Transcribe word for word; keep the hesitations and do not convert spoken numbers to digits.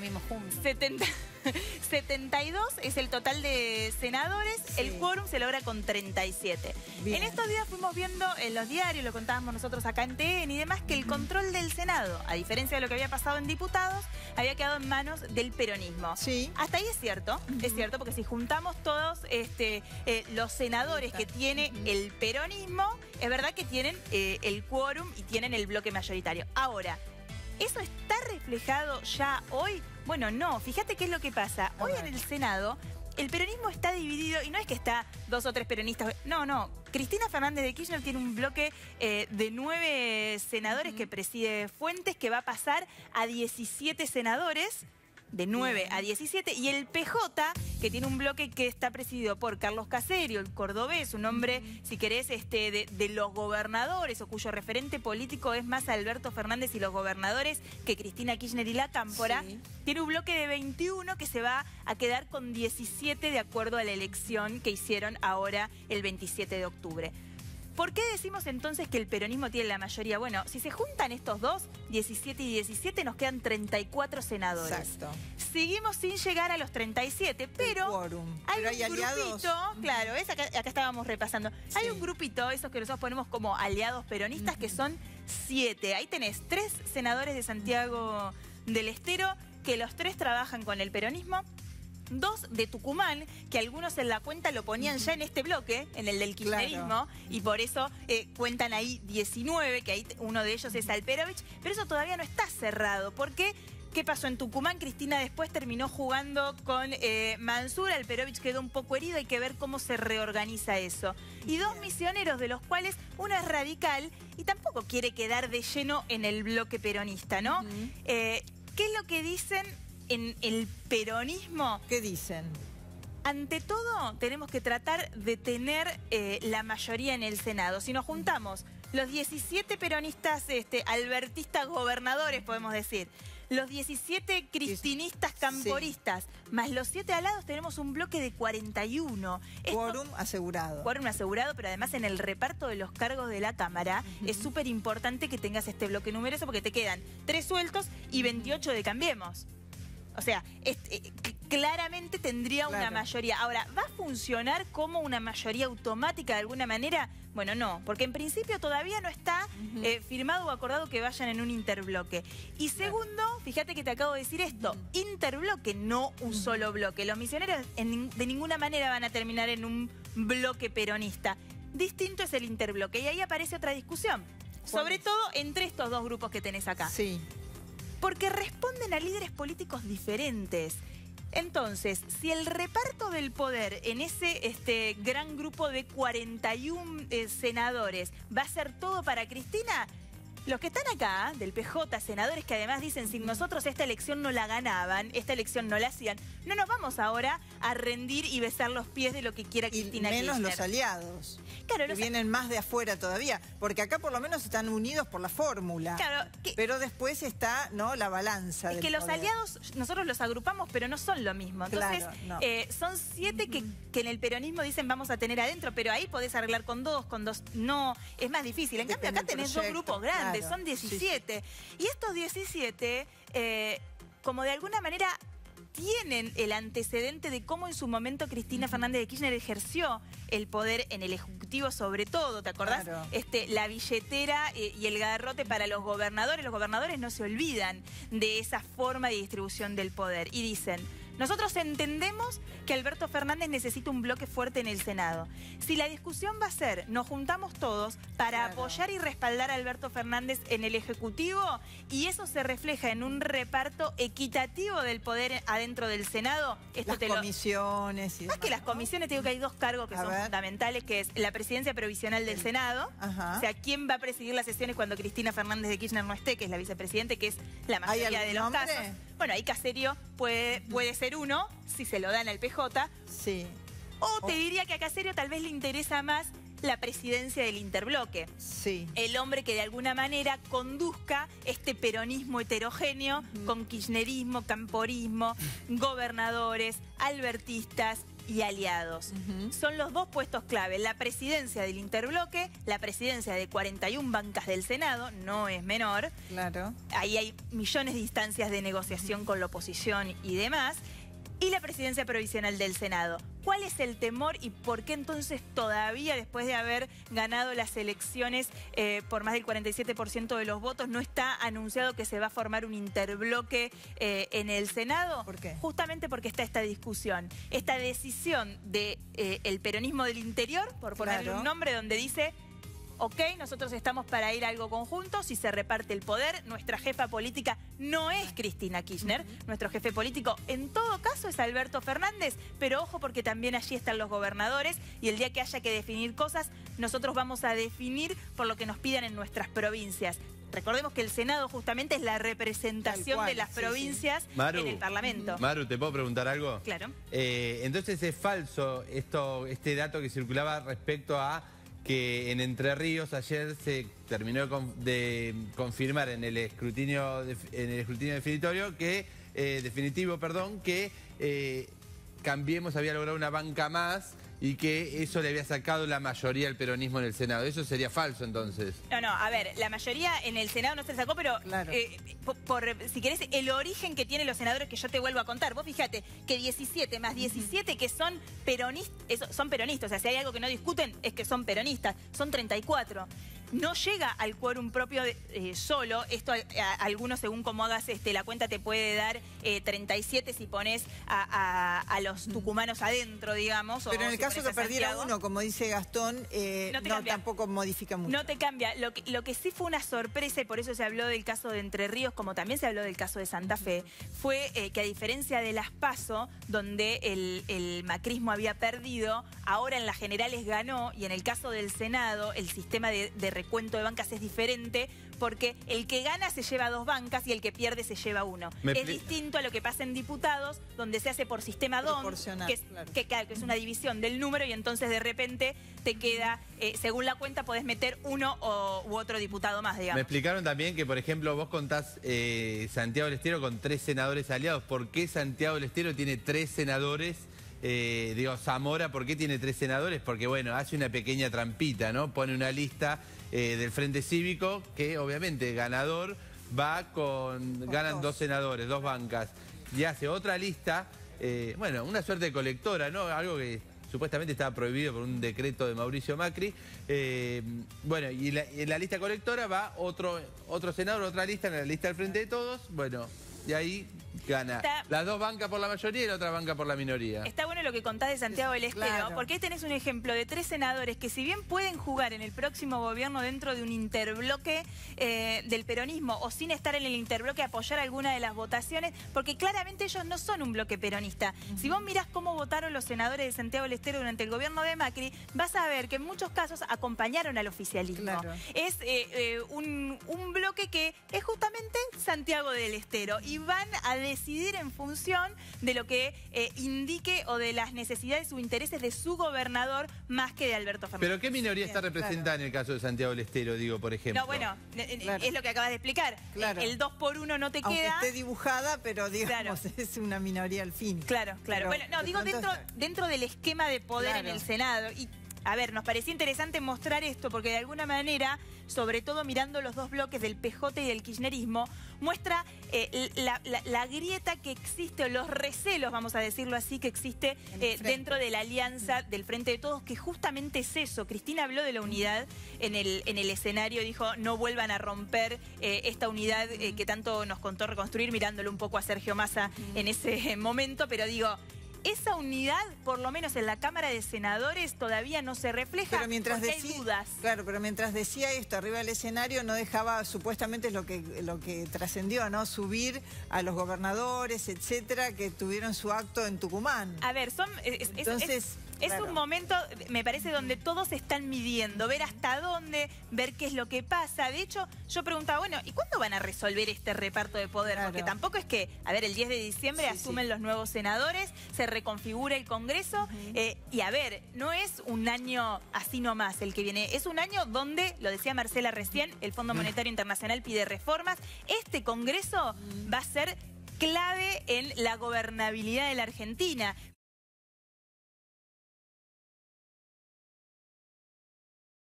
dormimos juntos. setenta, setenta y dos es el total de senadores, sí. El quórum se logra con treinta y siete. Bien. En estos días fuimos viendo en los diarios, lo contábamos nosotros acá en T N y demás, que el control del Senado, a diferencia de lo que había pasado en diputados, había quedado en manos del peronismo. Sí. Hasta ahí es cierto, uh-huh. es cierto, porque si juntamos todos este, eh, los senadores que tiene uh-huh. el peronismo, es verdad que tienen eh, el quórum y tienen el bloque mayoritario. Ahora, ¿eso está reflejado ya hoy? Bueno, no. Fíjate qué es lo que pasa. Hoy en el Senado, el peronismo está dividido, y no es que está dos o tres peronistas. No, no. Cristina Fernández de Kirchner tiene un bloque eh, de nueve senadores uh-huh. que preside Fuentes, que va a pasar a diecisiete senadores. De nueve a diecisiete, y el P J, que tiene un bloque que está presidido por Carlos Caserio, el cordobés, un hombre, si querés, este, de, de los gobernadores, o cuyo referente político es más Alberto Fernández y los gobernadores que Cristina Kirchner y la Cámpora, sí. Tiene un bloque de veintiuno que se va a quedar con diecisiete de acuerdo a la elección que hicieron ahora el veintisiete de octubre. ¿Por qué decimos entonces que el peronismo tiene la mayoría? Bueno, si se juntan estos dos, diecisiete y diecisiete, nos quedan treinta y cuatro senadores. Exacto. Seguimos sin llegar a los treinta y siete, pero hay, pero hay un aliados. grupito, claro, ¿ves? Acá, acá estábamos repasando. Sí. Hay un grupito, esos que nosotros ponemos como aliados peronistas, uh-huh. que son siete. Ahí tenés tres senadores de Santiago del Estero, que los tres trabajan con el peronismo. Dos de Tucumán, que algunos en la cuenta lo ponían ya en este bloque, en el del kirchnerismo, claro. Y por eso eh, cuentan ahí diecinueve, que ahí uno de ellos es Alperovich, pero eso todavía no está cerrado. ¿Por qué? ¿Qué pasó en Tucumán? Cristina después terminó jugando con eh, Mansur, Alperovich quedó un poco herido, hay que ver cómo se reorganiza eso. Y dos misioneros, de los cuales uno es radical y tampoco quiere quedar de lleno en el bloque peronista, ¿no? Uh-huh. eh, ¿Qué es lo que dicen en el peronismo? ¿Qué dicen? Ante todo, tenemos que tratar de tener eh, la mayoría en el Senado. Si nos juntamos los diecisiete peronistas, este, albertistas gobernadores, podemos decir, los diecisiete cristinistas camporistas, sí. Más los siete alados, tenemos un bloque de cuarenta y uno. Quórum asegurado. Quórum asegurado, pero además en el reparto de los cargos de la Cámara, uh-huh. Es súper importante que tengas este bloque numeroso, porque te quedan tres sueltos y veintiocho de Cambiemos. O sea, es, eh, claramente tendría claro. Una mayoría. Ahora, ¿va a funcionar como una mayoría automática de alguna manera? Bueno, no, porque en principio todavía no está uh-huh. eh, firmado o acordado que vayan en un interbloque. Y segundo, claro. Fíjate que te acabo de decir esto, uh-huh. Interbloque, no un uh-huh. solo bloque. Los misioneros en, de ninguna manera van a terminar en un bloque peronista. Distinto es el interbloque. Y ahí aparece otra discusión. Sobre es? todo entre estos dos grupos que tenés acá. Sí. Porque responden a líderes políticos diferentes. Entonces, si el reparto del poder en ese este, gran grupo de cuarenta y uno eh, senadores va a ser todo para Cristina, los que están acá, del P J, senadores que además dicen, si nosotros esta elección no la ganaban, esta elección no la hacían, no nos vamos ahora a rendir y besar los pies de lo que quiera Cristina Kirchner. Y menos los aliados. Claro, que los... vienen más de afuera todavía, porque acá por lo menos están unidos por la fórmula. Claro, que... pero después está, ¿no?, la balanza. Es del que los poder. aliados, nosotros los agrupamos, pero no son lo mismo. Entonces, claro, no. eh, son siete que, que en el peronismo dicen vamos a tener adentro, pero ahí podés arreglar con dos, con dos. No, es más difícil. En Depende cambio, acá tenés proyecto, dos grupos grandes, claro, son diecisiete. Sí, sí. Y estos diecisiete, eh, como de alguna manera tienen el antecedente de cómo en su momento Cristina Fernández de Kirchner ejerció el poder en el Ejecutivo, sobre todo, ¿te acordás? Claro. Este, la billetera eh, y el garrote para los gobernadores. Los gobernadores no se olvidan de esa forma de distribución del poder. Y dicen, nosotros entendemos que Alberto Fernández necesita un bloque fuerte en el Senado. Si la discusión va a ser, nos juntamos todos para claro. apoyar y respaldar a Alberto Fernández en el Ejecutivo, y eso se refleja en un reparto equitativo del poder adentro del Senado. Esto las te comisiones. Lo... Y más que las comisiones, te digo que hay dos cargos que a son ver. fundamentales, que es la presidencia provisional del Senado. Ajá. O sea, ¿quién va a presidir las sesiones cuando Cristina Fernández de Kirchner no esté? Que es la vicepresidente, que es la mayoría de los nombre? casos. Bueno, ahí Caserio puede, puede ser uno, si se lo dan al P J. Sí. O te diría que a Caserio tal vez le interesa más la presidencia del interbloque. Sí. El hombre que de alguna manera conduzca este peronismo heterogéneo uh-huh. con kirchnerismo, camporismo, gobernadores, albertistas y aliados. Uh-huh. Son los dos puestos clave, la presidencia del interbloque, la presidencia de cuarenta y una bancas del Senado, no es menor. Claro. Ahí hay millones de instancias de negociación uh-huh. con la oposición y demás. Y la presidencia provisional del Senado. ¿Cuál es el temor y por qué entonces todavía, después de haber ganado las elecciones eh, por más del cuarenta y siete por ciento de los votos, no está anunciado que se va a formar un interbloque eh, en el Senado? ¿Por qué? Justamente porque está esta discusión, esta decisión del de, eh, peronismo del interior, por ponerle claro. un nombre, donde dice... Ok, nosotros estamos para ir a algo conjunto, si se reparte el poder. Nuestra jefa política no es Cristina Kirchner, uh-huh. nuestro jefe político en todo caso es Alberto Fernández, pero ojo porque también allí están los gobernadores y el día que haya que definir cosas, nosotros vamos a definir por lo que nos pidan en nuestras provincias. Recordemos que el Senado justamente es la representación cual, de las sí, provincias sí. Maru, en el Parlamento. Maru, ¿te puedo preguntar algo? Claro. Eh, entonces es falso esto, este dato que circulaba respecto a que en Entre Ríos ayer se terminó de confirmar en el escrutinio, de, en el escrutinio definitorio que, eh, definitivo, perdón, que eh, Cambiemos había logrado una banca más y que eso le había sacado la mayoría al peronismo en el Senado. ¿Eso sería falso entonces? No, no, a ver, la mayoría en el Senado no se le sacó, pero claro. eh, por, por, si querés, el origen que tienen los senadores que yo te vuelvo a contar. Vos fíjate que diecisiete más diecisiete que son peronistas, son peronistas, o sea, si hay algo que no discuten es que son peronistas, son treinta y cuatro. No llega al quórum propio de, eh, solo, esto a, a, algunos según como hagas este, la cuenta te puede dar eh, treinta y siete si pones a, a, a los tucumanos adentro, digamos. Pero o en el si caso que perdiera uno, como dice Gastón, eh, no, no tampoco modifica mucho. No te cambia. Lo que, lo que sí fue una sorpresa, y por eso se habló del caso de Entre Ríos, como también se habló del caso de Santa Fe, fue eh, que a diferencia de las PASO, donde el, el macrismo había perdido, ahora en las generales ganó, y en el caso del Senado, el sistema de, de recuento de bancas es diferente porque el que gana se lleva dos bancas y el que pierde se lleva uno. Me es distinto a lo que pasa en diputados, donde se hace por sistema D O M, que es, claro. que, que es una división del número y entonces de repente te queda, eh, según la cuenta, podés meter uno o, u otro diputado más, digamos. Me explicaron también que, por ejemplo, vos contás eh, Santiago del Estero con tres senadores aliados. ¿Por qué Santiago del Estero tiene tres senadores? Eh, digo, Zamora, ¿por qué tiene tres senadores? Porque, bueno, hace una pequeña trampita, ¿no? Pone una lista eh, del Frente Cívico que, obviamente, ganador va con... con ganan dos. dos senadores, dos bancas. Y hace otra lista, eh, bueno, una suerte de colectora, ¿no? Algo que supuestamente estaba prohibido por un decreto de Mauricio Macri. Eh, bueno, y, la, y en la lista colectora va otro, otro senador, otra lista, en la lista del Frente de Todos, bueno... Y ahí gana está, las dos bancas por la mayoría y la otra banca por la minoría. Está bueno lo que contás de Santiago del Estero, claro. porque ahí tenés un ejemplo de tres senadores que si bien pueden jugar en el próximo gobierno dentro de un interbloque eh, del peronismo o sin estar en el interbloque apoyar alguna de las votaciones, porque claramente ellos no son un bloque peronista. Uh-huh. Si vos mirás cómo votaron los senadores de Santiago del Estero durante el gobierno de Macri, vas a ver que en muchos casos acompañaron al oficialismo. Claro. Es eh, eh, un, un bloque que es justamente Santiago del Estero. Y van a decidir en función de lo que eh, indique o de las necesidades o intereses de su gobernador más que de Alberto Fernández. ¿Pero qué minoría está representada claro. en el caso de Santiago del Estero, digo, por ejemplo? No, bueno, claro. es lo que acabas de explicar. Claro. El dos por uno no te Aunque queda. esté dibujada, pero digamos, claro. es una minoría al fin. Claro, claro. Pero bueno, no, digo dentro, está... dentro del esquema de poder claro. en el Senado. Y a ver, nos parecía interesante mostrar esto porque de alguna manera, sobre todo mirando los dos bloques del P J y del kirchnerismo, muestra eh, la, la, la grieta que existe, o los recelos, vamos a decirlo así, que existe eh, dentro de la alianza del Frente de Todos, que justamente es eso. Cristina habló de la unidad en el, en el escenario, dijo no vuelvan a romper eh, esta unidad eh, que tanto nos contó reconstruir, mirándolo un poco a Sergio Massa en ese momento, pero digo... Esa unidad, por lo menos en la Cámara de Senadores, todavía no se refleja pero mientras porque decía, hay dudas. Claro, pero mientras decía esto arriba del escenario, no dejaba, supuestamente es lo que, lo que trascendió, ¿no? Subir a los gobernadores, etcétera, que tuvieron su acto en Tucumán. A ver, son... Es, Entonces... es, es, Es claro. un momento, me parece, donde todos se están midiendo, ver hasta dónde, ver qué es lo que pasa. De hecho, yo preguntaba, bueno, ¿y cuándo van a resolver este reparto de poder? Claro. Porque tampoco es que, a ver, el diez de diciembre sí, asumen sí. los nuevos senadores, se reconfigura el Congreso, uh-huh. eh, y a ver, no es un año así nomás el que viene, es un año donde, lo decía Marcela recién, el Fondo Monetario Internacional pide reformas. Este Congreso uh-huh. va a ser clave en la gobernabilidad de la Argentina.